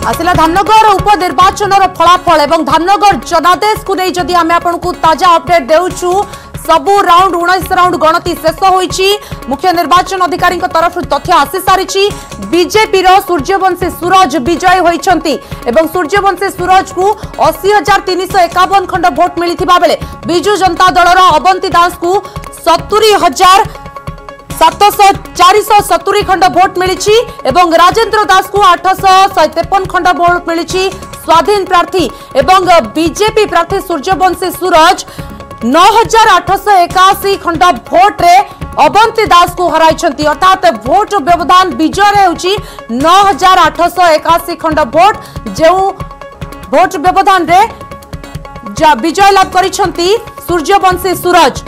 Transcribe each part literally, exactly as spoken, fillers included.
आसिला धामनगर उपनिर्वाचन फलाफल एवं धामनगर जनादेश को नहीं जदि आमे आपनकु ताजा अपडेट देउछु सबु राउंड उन्नीस राउंड गणति शेष होईची। मुख्य निर्वाचन अधिकारी तरफ तथ्य आसी सारी बीजेपी रो सूर्यवंशी सूरज विजय होईचंती एवं सूर्यवंशी सूरज को अस्सी हजार तीन सौ एकावन खंड भोट मिलिथिबा बेले बिजु जनता दल रो अवंती दास को सत्तरी हजार सातश चारिश सतुरी खंड भोट मिली एवं राजेंद्र दास को आठश तेपन खंड भोट मिली। स्वाधीन प्रार्थी एवं बीजेपी प्रार्थी सूर्यवंशी सूरज नौ हजार आठश एकाशी खंड भोट रे अवंती दास को हराई अर्थात भोट व्यवधान विजय होची नौ हजार आठश एकाशी खंड भोट जो भोट व्यवधान रे विजय लाभ करिसेंती सूर्यवंशी सूरज।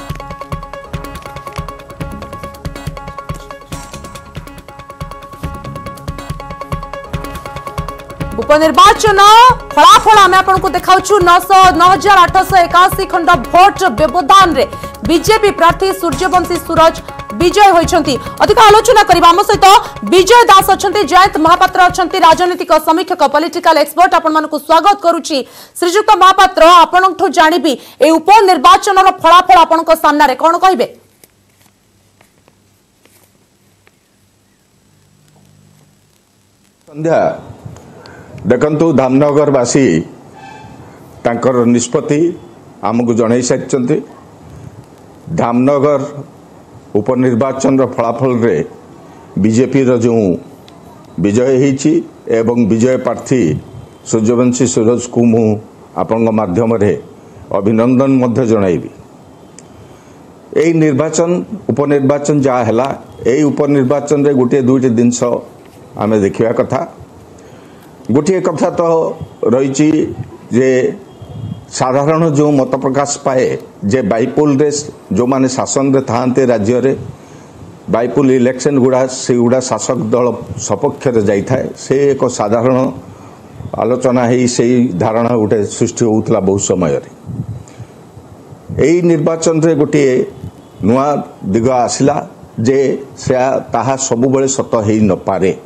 उपनिर्वाचन फलाफल आम आपको देखाऊँ नौ हजार आठश एकाशी खंड भोट व्यवधान रे बीजेपी प्रार्थी सूर्यवंशी सूरज विजय होइछंती। अधिक आलोचना करिबा हम सहित विजय दास अछंती जयंत महापात्र अछंती राजनीतिक समीक्षक पॉलिटिकल एक्सपर्ट आपण मानकु स्वागत करूची। श्रीजुक्त महापात्र आपनठो जानिबी ए उपनिर्वाचन रो फलाफल आपनको सामना रे कोन कहिबे? संध्या देखंतु धामनगरवासी तांकर निष्पत्ति आमको जन सारी धामनगर उपनिर्वाचन फलाफल रे बीजेपी रो जो विजय होईची एवं विजय प्रार्थी सूर्यवंशी सूरज को मु आपण माध्यम रे अभिनंदन मध्य जणाइबी। एई निर्वाचन उपनिर्वाचन जा हैला एई उपनिर्वाचन रे गोटे दुईटे जिनस आमे देखिया कथा। गोटे कथा तो रही जे साधारण जो मत प्रकाश पाए जे बाइपोल रे जो माने शासन रे थांते राज्य रे बाइपोल इलेक्शन गुड़ा से गुड़ा शासक दल सपक्ष रे जाई थाए से एक साधारण आलोचना ही से धारणा गोटे सृष्टि होउतला बहुत समय रे। एई निर्वाचन रे गोटे नुआ दिग आसिला जे से ताहा सब बेले सत हेई न पारे।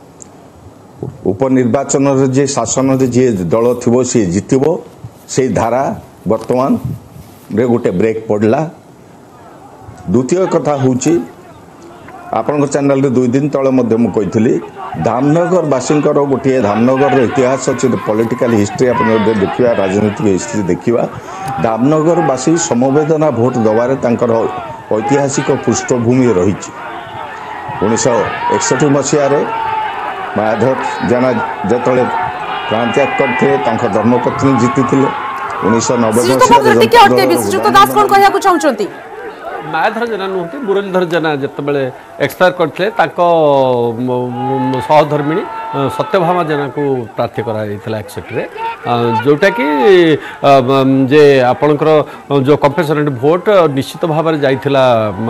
उपनिर्वाचन जे शासन जे दल थी सी जितब से धारा वर्तमान रे गोटे ब्रेक पड़ला। द्वितीय कथा हूँ आपण चैनल रे दुई दिन तले मुझे धामनगर वासी गोटे धामनगर इतिहास अच्छे पॉलिटिकल हिस्ट्री आप देखा राजनीतिक हिस्ट्री देखा धामनगर वासी समवेदना भोट दबारे तांकर ऐतिहासिक पृष्ठभूमि रही उन्नीस एकसठ मसीह मायाधर जेना जिते प्राण त्याग करते धर्मपत्नी जीति उन्नीस नब्बे मसीह मायाधर जेना नुहति मुरलीधर जेना जिते एक्सपायर करते सहधर्मिणी सत्यभामा जेना को प्रार्थी करा एक्सेप्ट जोटा कि जे आपणकर जो कंपेसरेट भोट निश्चित भाव में जाइथिला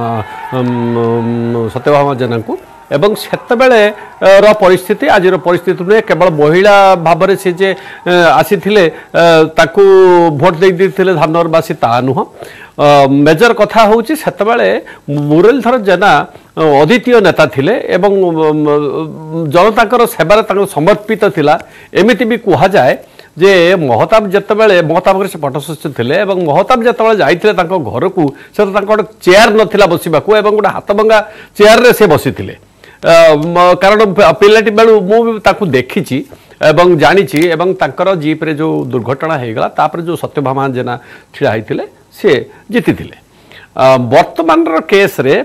सत्यभामा जेना को एवं सेतबेले रो परिस्थिति आज परिस्थिति नुहे केवल महिला भाव में सी जे आसी ताकू भोट दे देते धामनगरवासी ता नुह मेजर कथा हूँ सेतबेले मुरलीधर जेना अद्वितीय नेता थिले एवं जनता सेवार समर्पित थिला एमिति भी कहा जाए जे महताब जितेबाला महताब से पटशस्य थे और महताब जिते जाते घर को से गोटे चेयर नाला बसवा गोटे हाथभंगा चेयर रे से बसी थे कारण पिलाटी बेलू मुझे देखी एवं जानी जीप रे जो दुर्घटना हो गला तापर जो सत्यभामा जेना छिड़ा होते सी जीति वर्तमान केस रे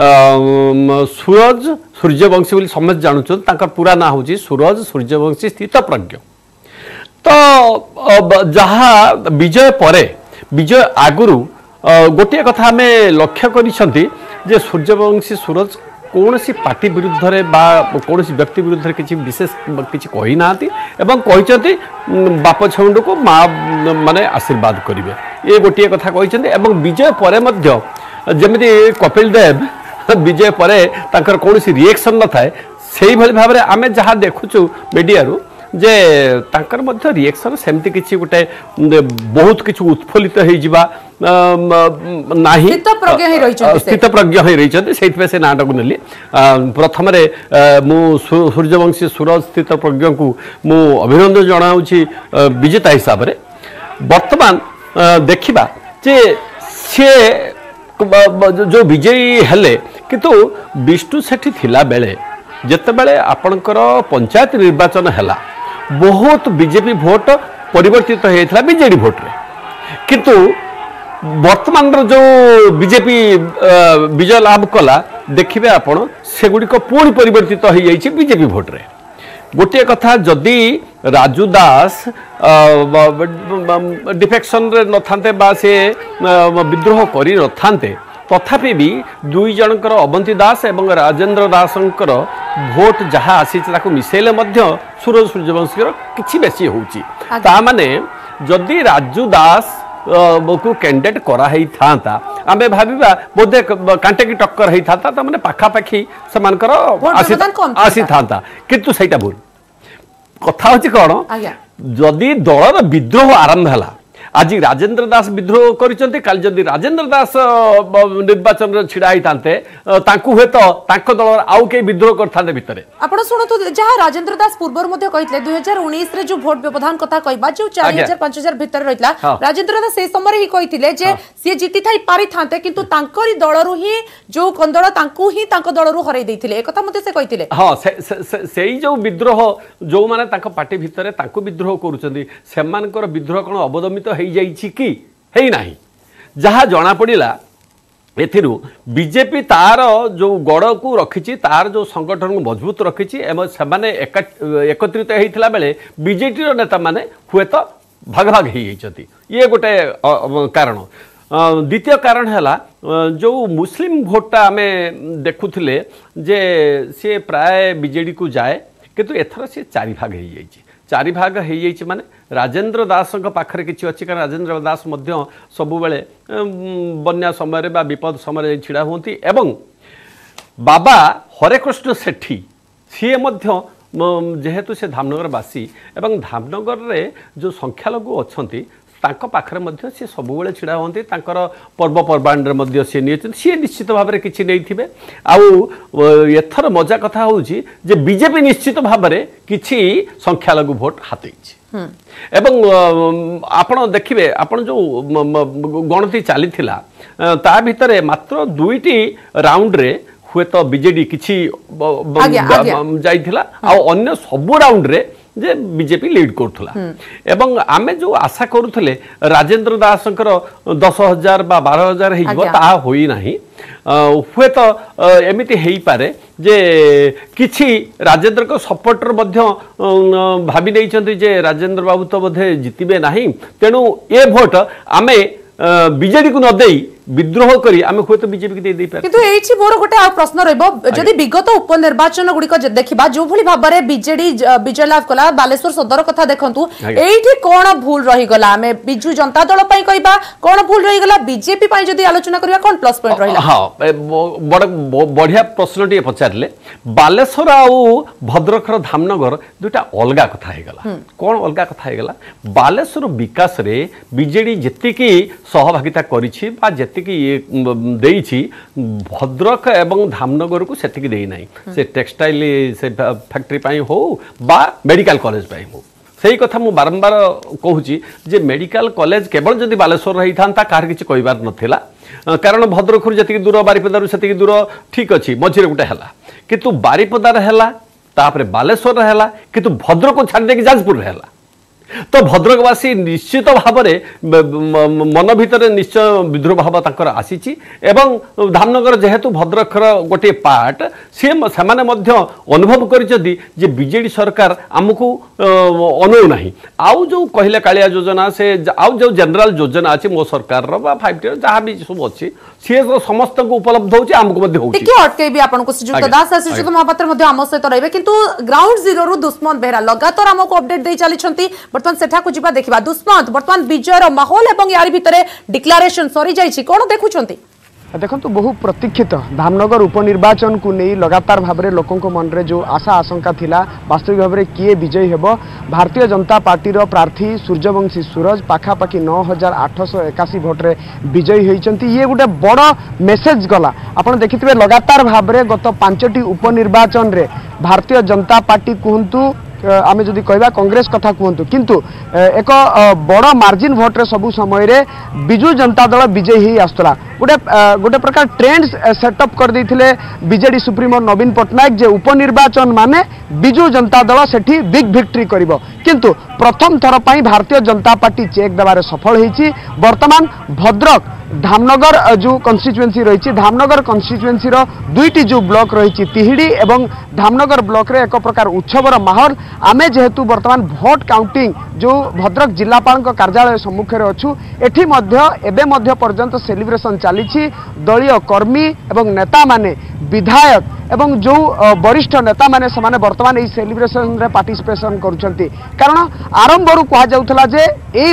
सूरज सूर्यवंशी बोली समस्त जानूँ पूरा ना हूँ सूरज सूर्यवंशी स्थित प्रज्ञ। तो जहाँ विजय परे विजय आगुरु गोटे कथा आम लक्ष्य कर सूर्यवंशी सूरज कौन सी पार्टी विरुद्ध रे बा कौन सी व्यक्ति विरुद्ध किसी विशेष किसी कही ना कहते बाप छेउंड को माँ माने आशीर्वाद करेंगे ये गोटे कथा कहते विजय परे जमी कपिल देव विजय परे कौन सी रिएक्शन न थाए से भाव में आम जहाँ देखुचु मीडिया जे तांकर मध्य रिएक्शन सेमती किछि गोटे बहुत किछि उत्फुल्लित होई जिबा नाही स्थित प्रज्ञ होई रही से से नाटक नेली प्रथम रे मु सूर्यवंशी सूरज स्थित प्रज्ञ को मु अभिनंदन जणाउछि विजेता हिसाब रे वर्तमान देखिबा जे से जो विजयी हेले किंतु विष्णु सेठी थिला बेले जते बेले आपनकर पंचायत निर्वाचन हैला बहुत बीजेपी भोट परिवर्तित होता बीजेडी भोट रे किंतु वर्तमान जो बीजेपी विजय लाभ कला देखिए आपण सेगुड़िक पुणी परिवर्तित हो जाइए बीजेपी भोट रे गोटे कथा जदि राजू दास डिफेक्शन रे न थांते बा से विद्रोह करी न थांते तथापि भी दुई जनकर अवंती दास एवं राजेंद्र दासंकर भोट जहाँ आसी मिसेले सूरज सूर्यवंशी किछि बेसी होउची ता माने जदि राजू दास को कैंडिडेट कराई था आमे भाबिबा बोधे कांटे की टक्कर होई था माने पाखापाखी सेमानकर आसी था किंतु सहीटा भूल कथा होची कौन जदि दलर विद्रोह आरंभ है आज राजेंद्र दास विद्रोह करिसंते काल जदि राजेंद्र दास निर्वाचन रे छिड़ा ही थांते तांकु हे तो तांको दल आउ के विद्रोह करथांते भितरे आपण सुनतो जहा राजेंद्र दास पूर्वर मध्ये कहितले दो हज़ार उन्नीस रे जो वोट व्यवधान कथा कहबा जो चार हज़ार पाँच हज़ार भितर रहितला राजेंद्र दास से समय ही कहितले जे से जीति थाई पारि थांते किंतु तांकरी दलरु ही जो कंदळ तांकु ही तांको दलरु हरै दैथिले ए कथा मते से कहितले हां सेई जो विद्रोह जो माने तांको पार्टी भितरे तांको विद्रोह करूचंदी सेमानकर विद्रोह कोन अवदमित है कि है नहीं जहाँ जना पड़ा एथिरु बीजेपी तार जो गड़ को रखी तार जो संगठन को मजबूत रखी एकत्रित होता बेले बीजेपी नेता माने हुए तो भाग भाग हो ये गोटे कारण द्वितीय कारण है जो मुस्लिम भोटा आम देखुले जे सी प्राय बीजेडी को जाए किंतु एथर सी चारि भाग हो जाए चारि भाग हो जाए माने राजेंद्र दास पाखरे किछि अछि कारण राजेंद्र दास मध्य सबु बेले बन्या समय बा विपद समय छिड़ा होती एवं बाबा हरेकृष्ण सेठी सी मध्य जेहेतु से धामनगरवासी एवं धामनगर रे जो संख्यालघु अछंती तांको पाखरे मध्य से सब बेले छिड़ा होती तांकर पर्वपर्वाणी मध्य सी नहीं सी निश्चित भाव में किसी नहीं थे आउ एथर मजा कथा होउची जे बीजेपी निश्चित भाव में किसी संख्यालघु भोट हाथी एवं आपण देखिए आपण जो गणति चली ता भितर मात्र दुईटी राउंड रे हुए तो बीजेडी किछि जाइथिला आ अन्य सब राउंड रे जे बीजेपी लीड करुला एवं आमे जो आशा करुले राजेंद्र दासंकर दस हजार बा बारह हजार होई नाही हुए तो एमती हो पारे जे किछि राजेंद्र को सपोर्टर मध्य भाभी नहीं जे राजेंद्र बाबू तो बोधे जितबे नाही तेणु ए भोट आमे बीजेडी को न देई विद्रोह करी आमे हुए तो बीजेपी के दे पारे किंतु एछि मोर गोटे आ प्रश्न रहबो जदि विगत उपनिर्वाचन गुडी को देखिबा जो भली भाबरे बीजेडी विजय लाभ कला बालेश्वर सदर कथा देखंतु एठी कोन भूल रही गला आमे बिजू जनता दल पई कहबा कोन भूल रही गला बीजेपी पई जदि आलोचना करिया कोन प्लस पॉइंट रहिला हां बड़ बढ़िया प्रश्न टी पचारले बालेश्वर आ भद्रखर धामनगर दुटा अलगा कथा हे गला कोन अलगा कथा हे गला बालेश्वर विकास रे बीजेडी जति की सहभागिता करिछि बा देइछि भद्रक एवं धामनगर को सेतिकी देई नाही से टेक्सटाइल से फैक्ट्री पाई हो बा मेडिकल कॉलेज पाई हो सही कथा मु बारंबार कहूची जे मेडिकल कॉलेज केवल जदि बालेश्वर रही थांता कार किछि कहिबार नथिला कारण भद्रकरु जति दूर बारिपदारु सेति दूर ठीक अछि मझिरे गुटे हला किंतु बारिपदार हला तापरे बालेश्वर हला किंतु भद्रक को छाड़ देके जाजपुर हला तो भद्रकवासी निश्चित भाव मन भितर निश्चय विद्रोह भाव तांकर आसीची एवं धामनगर जेहेतु भद्रकर गोटे पार्ट सी सेमाने मध्य अनुभव करिसथि जे बीजेडी सरकार आमको अनु नाही आउ जो कहले कालिया योजना से आउ जो जनरल योजना अछि मो सरकार रो बा फाइव टी जहाँ भी सब अछि सी समस्त को उपलब्ध होछि आमको मध्य होछि टिके अटके भी आपन को सुजुक्त दास सुजुक्त महापात्र मध्य आम सहित रहबे किंतु ग्राउंड जीरो रु दुश्मन बेहरा लगातार हमको अपडेट दे चली छंती बर्तमान सेठा को जिबा देखिबा दुश्मन बर्तमान विजयर माहौल एवं यारी भितरे डिक्लेरेशन सरी जाइछि कोन देखु छंती देखो तो बहु प्रतीक्षित धामनगर उपनिर्वाचन को नहीं लगातार भाव में लोकों मन में जो आशा आशंका थिला वास्तविक भाव में किए विजयी हेब भारतीय जनता पार्टी प्रार्थी सूर्यवंशी सूरज पाखापाखि नौ हजार आठश एकाशी भोट्रे विजयी होती ये गोटे बड़ मेसेज गला आप देखिए लगातार भाव में गत पांचटी उपनिर्वाचन रे भारतीय जनता पार्टी कहतु आमे जदि कहबा कांग्रेस कथा कहतु किंतु एक बड़ मार्जिन भोट्रे सबु समय रे बिजू जनता दल विजयी ही आसला गोटे गोटे प्रकार ट्रेंड सेटअप कर देथिले बीजेडी सुप्रीमो नवीन पट्टनायक जे उपनिर्वाचन माने बिजू जनता दल सेठी बिग विक्ट्री करिवो किंतु प्रथम थर पई भारतीय जनता पार्टी चेक देबारे सफल होईची वर्तमान भद्रक धामनगर जो कन्स्टिट्युएंसी रही धामनगर कन्स्टिट्युएंसी रो दुईटी जो ब्लॉक रही तिहिड़ी एवं धामनगर ब्लॉक रे एक प्रकार उत्सवर माहौल आमे जेहेतु वर्तमान भोट काउंटिंग जो भद्रक जिलापाल कार्यालय सम्मुखें अच्छु एठी मध्य एबे मध्य पर्यंत सेलिब्रेशन चली दलीय कर्मी एवं नेता माने विधायक एवं जो वरिष्ठ नेता माने समाने वर्तमान यही सेलिब्रेशन रे पार्टिसिपेशन करुछंती कारण आरंभ रु कहा जाउथला जे एई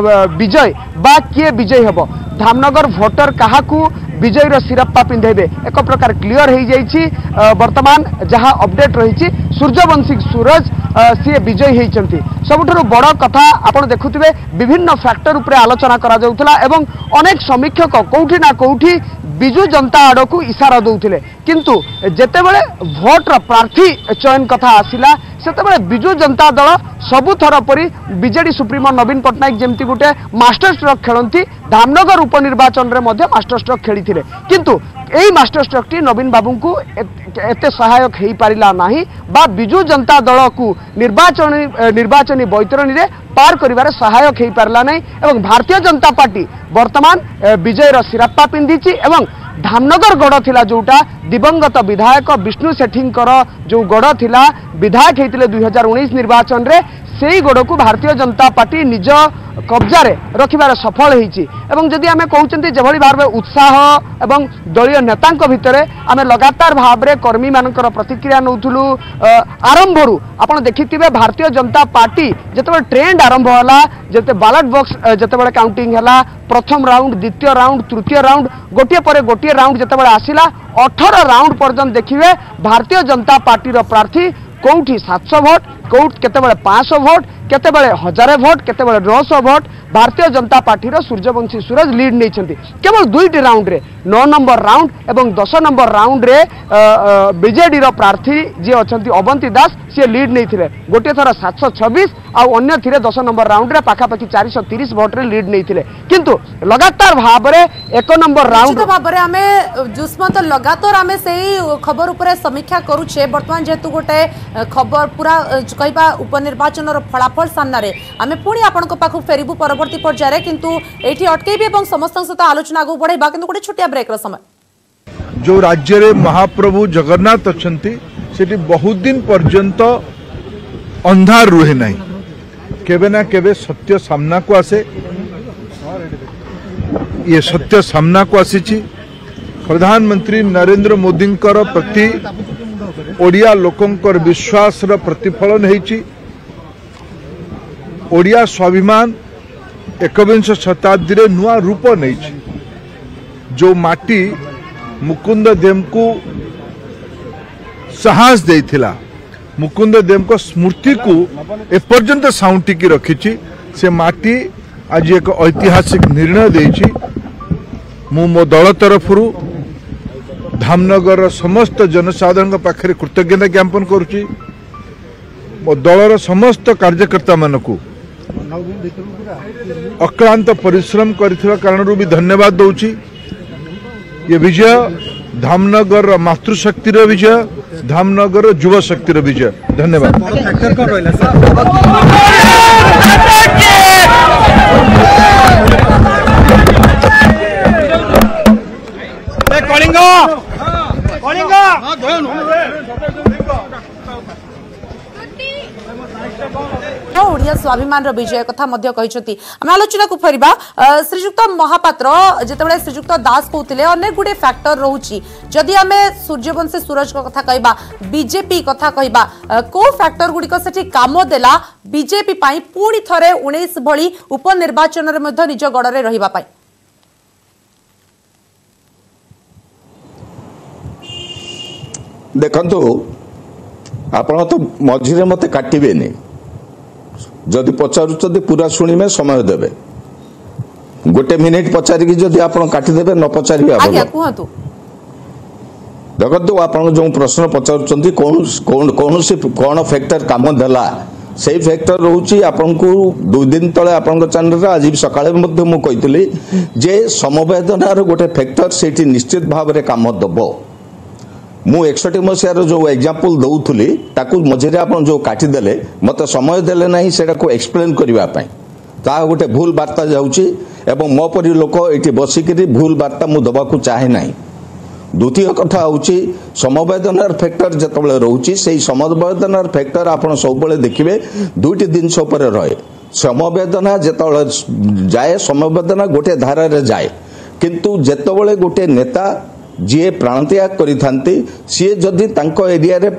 विजय बा किए विजय हेबो धामनगर भोटर काहाकू विजयर सिरप्पा पिंधेबे एक प्रकार क्लियर हो जाइछि वर्तमान जहाँ अपडेट रही सूर्यवंशी सूरज सी विजयी होती सबुठ बड़ कथा आपड़ देखुवे विभिन्न फैक्टर उपरे आलोचना करा जाउथला एवं अनेक समीक्षक कौटी ना कौटी बिजू जनता आड़ को इशारा दौले किंतु जेतेबेले भोटर प्रार्थी चयन कथा आसिला सेतेबेले बिजू जनता दल सबु थर परी बीजेडी सुप्रीमो नवीन पट्टनायक जमती गोटे मास्टर स्ट्रोक खेलती धामनगर उपनिर्वाचन रे मध्य मास्टर स्ट्रोक खेली किंतु यही मास्टर स्ट्रोक टी नवीन बाबू को एते सहायक हो पारिला नाही बा बिजू जनता दल को निर्वाचन निर्वाचनी बैतरणी रे पार करिवारे सहायक हो पारला नहीं एवं भारतीय जनता पार्टी वर्तमान विजयर सिराप्पा पिंधिची एवं धामनगर गढ़ थिला जोटा दिवंगत विधायक विष्णु सेठींकर जो गढ़ थिला विधायक होते दुई हजार उन्नीस निर्वाचन रे से गढ़ को भारतीय जनता पार्टी निज कब्जा रे रखिबार सफल होईची एवं जदि आमे कहउचंती जेभली भाव में उत्साह एवं दलीय नेतांक भितरे आमे लगातार भाव में कर्मी मानकर प्रतिक्रिया नउथुलु आरंभ रु आपण देखिथिबे भारतीय जनता पार्टी जेतेबे ट्रेंड आरंभ होला जेते बैलेट बॉक्स जेतेबे काउंटिंग हला प्रथम राउंड द्वितीय राउंड तृतीय राउंड गोटिए परे गोटिए राउंड जेतेबे आसिला अठारह राउंड पर्यंत देखिबे भारतीय जनता पार्टी रो प्रार्थी कोठी सात सौ भोट कोट केतेबेले पाँच सौ भोट केतेबेले हजार भोट केतेबेले नौ सौ भोट भारतीय जनता पार्टी सूर्यवंशी सूरज लीड नहीं केवल दुईटी राउंड रे नौ नंबर राउंड एवं दस नंबर राउंड रे बीजेडी रो प्रार्थी जी अच्छा अवंती दास सी लीड नहीं गोटे थर सात सौ छब्बीस आउ थे दस नंबर राउंड रे पाखापाखि चार सौ तीस भोट रे लीड नहीं किंतु लगातार भाव में एक नंबर राउंड भाव में आम जुष्मत लगातार आम से खबर उपर समीक्षा करुचे बर्तमान जेहेतु गोटे खबर पूरा कहवा उपनिर्वाचन फलाफल सामने आम पुणी आपण पाखु फेरबू परवर्ती पर्याय किंतु एठी अटकेबी एवं समस्त सहित आलोचना आगु बढ़ाइबा किंतु गोटे छोटिया ब्रेक समय जो राज्य रे महाप्रभु जगन्नाथ अछंती सेठी बहुत दिन पर्यंत अंधार रुहे नहीं केबे ना केबे सत्य सामना को आसे ये सत्य सामना को आसीची प्रधानमंत्री नरेंद्र मोदी प्रति ओडिया लोकंकर विश्वास र प्रतिफलन हेची ओडिया स्वाभिमान एकविंश शताब्दी रे नुआ रूप नहीं जो माटी मुकुंद देव को साहस देथिला मुकुंद देव को स्मृति को एपर्यंत साउंटिकी रखी से माटी आज एक ऐतिहासिक निर्णय देछि मु मो दल तरफ धामनगर समस्त जनसाधारण पाखे कृतज्ञता ज्ञापन करुच्ची मो दलर समस्त कार्यकर्ता मानकु अक्लांत परिश्रम करथिबा कारणरू भी धन्यवाद दउची ये विजय धामनगर मातृशक्ति विजय धामनगर युवा शक्ति विजय धन्यवाद। ओडिया स्वाभिमान विजय कथा आलोचना को फेरबा श्रीजुक्त महापात्र जितेबाला श्रीजुक्त दास कहते अनेक गुड़े फैक्टर रोची जदि आम सूर्यवंशी सूरज कथा कहबा बीजेपी कथा कहबा को फैक्टर गुड़िक से काम देला बीजेपी पुणी थरे उन्नीस भली उपनिर्वाचन निज गड़े रही ଦେଖନ୍ତୁ ଆପଣ ତ ମଝିରେ ମୋତେ କାଟିବେନି, ଯଦି ପଚାରୁଛନ୍ତି ପୁରା ଶୁଣିବେ, ସମୟ ଦେବେ। ଗୋଟେ ମିନିଟ୍ ପଚାରିକି ଯଦି ଆପଣ କାଟିଦେବେ, ନ ପଚାରିବେ ଆଜ୍ଞା କୁହନ୍ତୁ। ଦେଖନ୍ତୁ ଆପଣ ଯେଉଁ ପ୍ରଶ୍ନ ପଚାରୁଛନ୍ତି କୌଣସି କ'ଣ ଫ୍ୟାକ୍ଟର କାମ ଦେଲା, ସେଇ ଫ୍ୟାକ୍ଟର ରହୁଛି ଆପଣଙ୍କୁ ଦୁଇ ଦିନ ତଳେ ଆପଣଙ୍କ ଚ୍ୟାନେଲରେ ଆଜି ସକାଳେ ମଧ୍ୟ ମୁଁ କହିଥିଲି ଯେ ସମବେଦନାର ଗୋଟେ ଫ୍ୟାକ୍ଟର ସେଇଠି ନିଶ୍ଚିତ ଭାବରେ କାମ ଦେବ। ମୁଁ एकसठ मसीहार जो एग्जांपल दौली ताकू मझे आप जो काटिदेले मत समय देले ना सेटा को एक्सप्लेन करने ता गोटे भूल वार्ता जाऊँगी एवं मो परी लोक ये बसिक भूल वार्ता मुझे दबाक चाहे ना। द्वितीय कथा हूँ समवेदनार फैक्टर जिते रोचे से समवेदनार फैक्टर आप सब देखिए दुईट जिनस रहे। समवेदना जिते जाए समवेदना गोटे धारा जाए किंतु जितेबले गोटे नेता जी प्राणत्याग करिथांती सी जदि तांको एरिया रे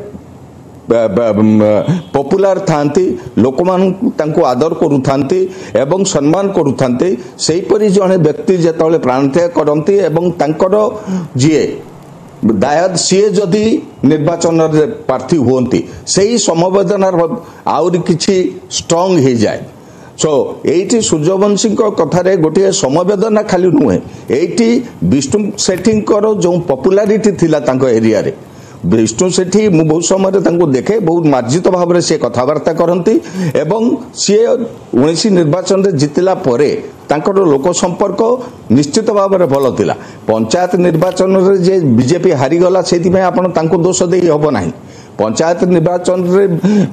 पॉपुलर थांती लोक मानू आदर करुथांती एवं सम्मान करुथांती सेही परि जने व्यक्ति जेतले प्राणत्याग करंती एवं तांकर जीए दायद सी जदि निर्वाचन रे प्रार्थी होंती सेही समवेदनार आउरी किछि स्ट्रांग हे जाए। सो एटी सूर्यवंशी कथार गोटे समवेदना खाली नुहे एटी विष्णु सेठी जो पॉपुलारिटी थिला तांको एरिया रे विष्णु सेठी मु बहुत समय देखे बहुत मार्जित भाव से कथबार्ता करती एवं सी उन्नीस निर्वाचन रे जितला परे तांकर लोक संपर्क निश्चित भाव में भल थिला। पंचायत निर्वाचन रे जे बीजेपी हारीगला से दोष दे हम ना। पंचायत निर्वाचन रे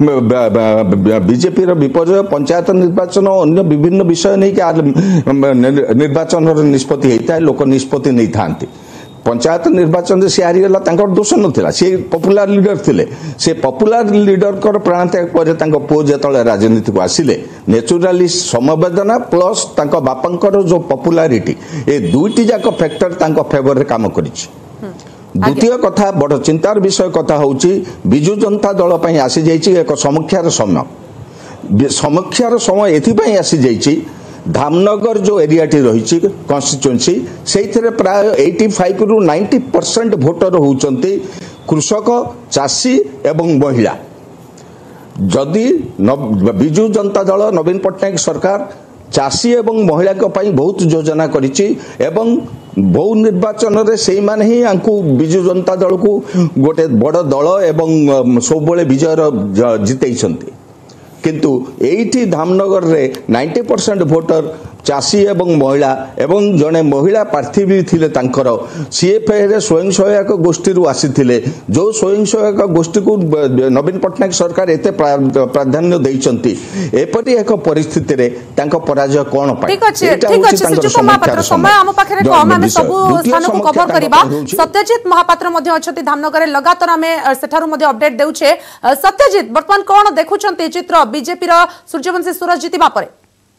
बीजेपी विपर्य पंचायत निर्वाचन अन्य विभिन्न विषय नहीं कि निर्वाचन निष्पत्ति होता है लोक निष्पत्ति नहीं था। पंचायत निर्वाचन से हारीगला दोष नाला सी पॉपुलर लीडर थिले से पॉपुलर लीडर कर प्राणत्याग पर पुओ जो राजनीति को आसिले नेचुराली समवेदना प्लस बापांकर जो पॉपुलारिटी ए दुईटी जाक फैक्टर फेवर रे काम करिछि। द्वितीय कथा बड़ चिंतार विषय कथा हूँ विजु जनता दल पर आसी जाइए एक समीक्षार समय समीक्षार समय एथि आसी जाइए धामनगर जो एरियाटी रही कन्स्टिट्युएंसी से प्राय पचासी रु नब्बे परसेंट भोटर होउचंती कृषक चाषी एवं महिला। जदि विजु जनता दल नवीन पट्टनायक सरकार चाषी एवं महिला बहुत योजना करिछि एवं बहु निर्वाचन रे सेही माने ही आंकु विजु जनता दल को गोटे बड़ दल एवं सब विजय जितेइछंती किंतु एठी धामनगर रे नब्बे परसेंट वोटर चाषी एवं महिला एवं जड़े महिला प्रार्थी भी थिले तांकर सीएफए रे स्वयं सहायक गोष्ठी रु आसीथिले जो स्वयं सहायक गोष्ठी को नवीन पट्टनायक सरकार एते प्राधान्य देइचंती एपटी एक परिस्थिति रे तांको पराजय कोन पाए। ठीक अछि ठीक अछि सुजुक महापात्र समय हम पाखरे कम हम सब स्थान को कवर करिबा। सत्यजित महापात्र मध्ये अछति धामनगर रे लगातार हमें सेठारु मध्ये अपडेट देउछे। सत्यजित वर्तमान कोन देखुचंती चित्र बीजेपी रो सूर्यवंशी सूरज जितिबा परे?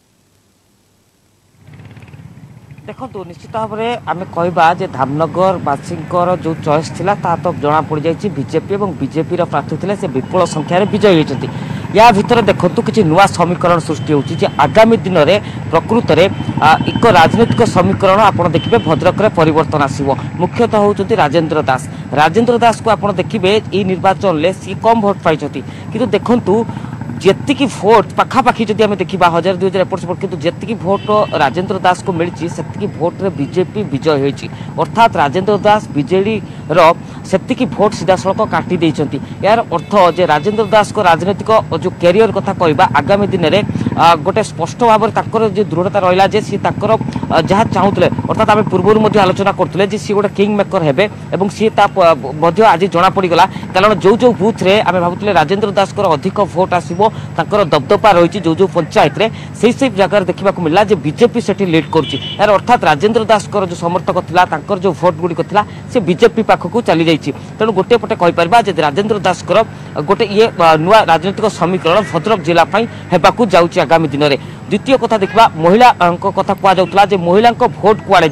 देखो निश्चित भाव में आम कहवा धामनगर वासी जो चॉइस थिला ता तो जना पड़ जाए बीजेपी और बीजेपी प्रार्थी थे से विपुल संख्यार विजयी होती। या भितर देखु किसी नुआ समीकरण सृष्टि होची आगामी दिन में प्रकृत में एक राजनीतिक समीकरण आप देखिए भद्रक में परिवर्तन आसो। मुख्यतः होती राजेंद्र दास राजेंद्र दास को आप देखिए ये निर्वाचन में सी कम भोट पाई कि देखु जेतिकी भोट पाखापाखि जदि आम देखा हजार दुई हजार एपट सेपट कितु जेतिकी भोट राजेंद्र दास को मिली से भोट रे बीजेपी विजय होती अर्थात राजेंद्र दास बीजेडी सेतिकी भोट सीधासलख काटी देइछंती। यार अर्थ जे राजेंद्र दास को राजनीतिक जो कैरियर कथा कहबा आगामी दिन में गोटे स्पष्ट भाव में जो दृढ़ता रहा जे सी जहाँ चाहूले अर्थात आम पूर्व आलोचना करते जे सी गोटे किंग मेकर हेबे एवं सी आज जना पड़गला कारण जो जो बूथ रे आम भावुले राजेंद्र दास अधिक भोट आसो तांकर दबदबा रही जो जो पंचायत रे से से जगह देखा मिला जे बीजेपी सेठी लीड करुच्ची। यार अर्थात राजेंद्र दास जो समर्थक थिला तांकर जो भोट गुड़िक थिला से बीजेपी पाखक चली जाइए। तेणु गोटे पटे कहीपर जे राजेंद्र दास गोटे ये नुआ राजनीतिक समीकरण भद्रक जिला हेबाकू जाउची आगामी दिन में। द्वितीय कथा देखा महिला कथा कहुला महिला भोट कुआड़े जीव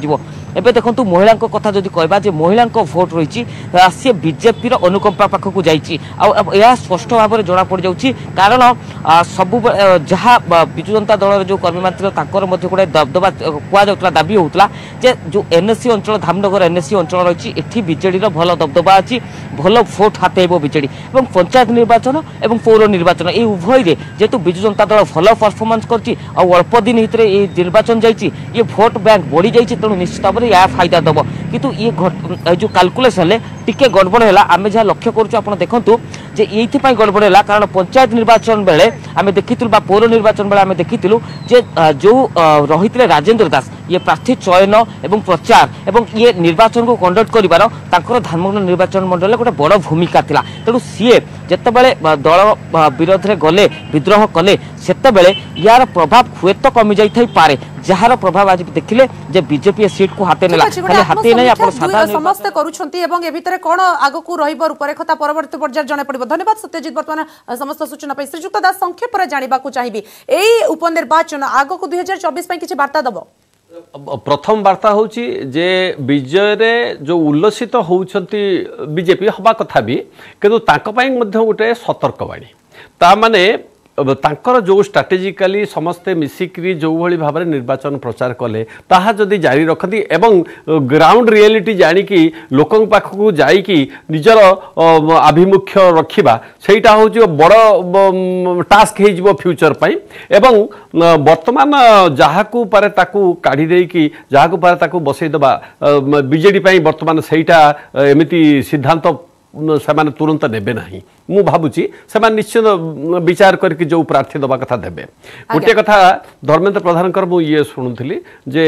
एबे देखंतु महिला कथा जदि कहबा जे महिला भोट रही सी बीजेपी अनुकंपा पाखक जाइए आ स्पष्ट भाव में जना पड़ जाऊँगी कारण सब जहाँ विजु जनता दल जो कर्मी मंत्री गोटे दबदबा कहुला दाबी होता जे जो एनएससी अंचल धामनगर एनएससी अंचल रही एठी बीजेडी भल दबदबा अच्छी भल भोट हाथेब बीजेडी और पंचायत निर्वाचन और पौर निर्वाचन ये उभय जेहेतु विजु जनता दल भल परफॉर्मेंस कर अल्प दिन भितर ये निर्वाचन जाइए ये भोट बैंक बढ़ी जाइए तेणु निश्चित भाव में यह फायदा दब किंतु ये जो काल्कुलेसन टिके गड़बड़ है आम जहाँ लक्ष्य करूँ देखूँ जे ये गड़बड़ है कारण पंचायत निर्वाचन बेले आम देखी पौर निर्वाचन बेले आम देखी जे जो रही राजेंद्र दास ये प्रार्थी चयन एवं प्रचार एवं ये निर्वाचन को कंडक्ट कर धामनगर निर्वाचन मंडल गोटे बड़ भूमिका थिला तेणु सीए जितेबाला दल विरोध में गले विद्रोह कले सेतेबेले यार प्रभाव हुए तो कमी जाई पारे जार प्रभाव आज देखिले जे बीजेपी सीट को हाथे नेला खाली हाथे नै आपण साधा समस्त करूछंती एवं ए भितरे कोन आगो को रहिबो रूपरेखता परवर्ती पर्याय जणे पड़िबो। धन्यवाद सत्यजित वर्तमान समस्त सूचना पे श्रीजुक्त दास संक्षेप रे जानिबा को चाहिबी एई उपनिर्वाचन आगो को दो हज़ार चौबीस पई किछि वार्ता दबो। प्रथम वार्ता होची जे विजय रे जो उल्लसित होउछंती बीजेपी हबा कथा भी किंतु ताको पई मध्ये गोटे सतर्कवाणी ता माने तांकर जो स्ट्राटेजिकली समस्ते मिसिक्री जो भली भाव में निर्वाचन प्रचार कले ताहा जदि जारी रखती एवं ग्राउंड रियलिटी जानिकी लोकों पाखक जाइकी निजर आभिमुख्य रखिबा सेटा होची बड़ टास्क हो फ्यूचर पाई एवं वर्तमान जहाकू पारे ताकू काढ़ी देकी जहाकू पारे ताकू बसई दबा बीजेडी पाई वर्तमान सेटा एमिति सिद्धांत से तुरंत नेबे नहीं मु भावुची से निश्चित विचार करके जो प्रार्थी दबा कथा देबे। गोटे कथा धर्मेंद्र प्रधानकर मु ये शुणुली जे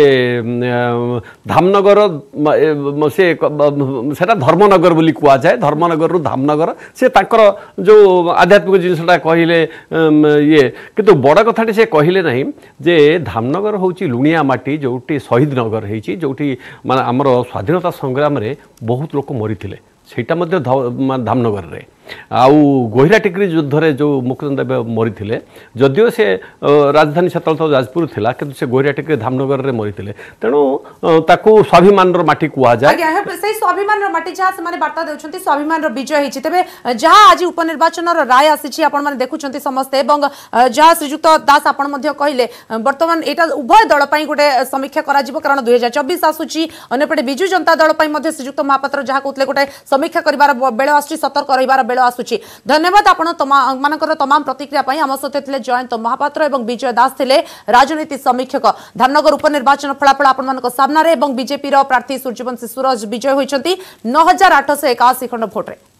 धामनगर से सेटा धर्मनगर बोली कुआ जाए धर्मनगर रु धामनगर से ताकर जो आध्यात्मिक जिनसटा कहले ये किंतु बड़ कथाटी से कहले नहीं जे धामनगर होची लुणिया माटी जोटी शहीद नगर होती जोटी माने आमर स्वाधीनता संग्राम रे बहुत लोक मरीथिले सेटा मध्य धामनगर रे आउ गोहिरा टिकरी युद्ध रे जो मुकुंद देव मरीथिले जदियो से राजधानी सेतल तो जाजपुर थिला किंतु से गोहिरा टिकरी धामनगर रे मरीथिले तेणु ताकू स्वाभिमान रो माटी कुआ जाय आज्ञा से स्वाभिमान रो माटी जहा से माने वार्ता देउछंती स्वाभिमान रो विजय हिची तबे जहा आज उपनिर्वाचन रो राय आसीची आपण माने देखुछंती समस्त एवं जहा श्रीजुक्त दास आपण मध्ये कहिले वर्तमान एटा उभय दल पई गोटे समीक्षा करा जिवो कारण दो हज़ार चौबीस आसुची अन्यपटे बिजु जनता दल पई मध्ये श्रीजुक्त महापात्र जहा कोतले गोटे समीक्षा करिवार बेळ आसुची सतर्क रहिवार बेळ आसुची। धन्यवाद आपण मानकर तमाम प्रतिक्रिया पई हम सते थिले जयंत महापात्र एवं विजय दास थिले राजनीति समीक्षक। धामनगर उपनिर्वाचन फलाफल आपण मानक सामना रे एवं बीजेपी रो प्रार्थी सूर्यवंशी सूरज विजय होइचंती नौ हज़ार आठ सौ इक्यासी खंड भोट रे।